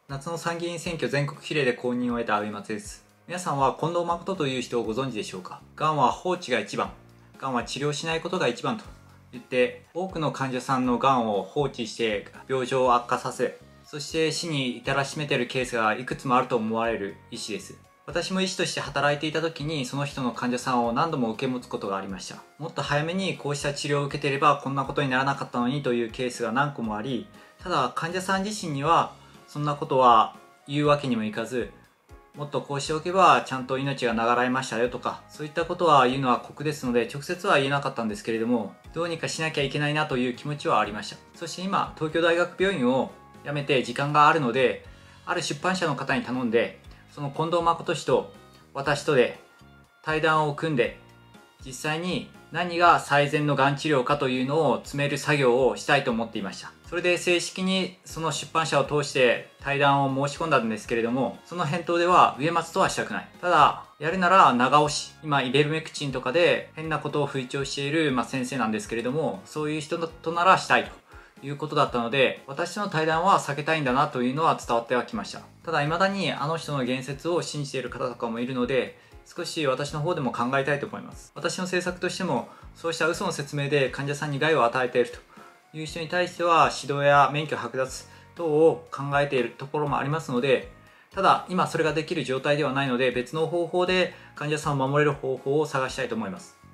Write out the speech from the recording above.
夏の参議院選挙全国比例で公認を得た阿部松です。皆さんは近藤誠という人をご存知でしょうか。がんは放置が一番、がんは治療しないことが一番と言って、多くの患者さんのがんを放置して病状を悪化させ、そして死に至らしめているケースがいくつもあると思われる医師です。私も医師として働いていた時にその人の患者さんを何度も受け持つことがありました。もっと早めにこうした治療を受けていればこんなことにならなかったのにというケースが何個もあり、ただ患者さん自身にはそんなことは言うわけにもいかず、もっとこうしておけばちゃんと命が流られましたよとか、そういったことは言うのは酷ですので直接は言えなかったんですけれども、どうにかしなきゃいけないなという気持ちはありました。そして今東京大学病院を辞めて時間があるので、ある出版社の方に頼んで、その近藤誠氏と私とで対談を組んで、実際に何が最善のがん治療かというのを詰める作業をしたいと思っていました。それで正式にその出版社を通して対談を申し込んだんですけれども、その返答では植松とはしたくない。ただ、やるなら長押し。今、イベルメクチンとかで変なことを吹聴している、先生なんですけれども、そういう人とならしたいということだったので、私の対談は避けたいんだなというのは伝わってはきました。ただ、未だにあの人の言説を信じている方とかもいるので、少し私の方でも考えたいと思います。私の政策としても、そうした嘘の説明で患者さんに害を与えているという人に対しては指導や免許剥奪等を考えているところもありますので、ただ今それができる状態ではないので、別の方法で患者さんを守れる方法を探したいと思います。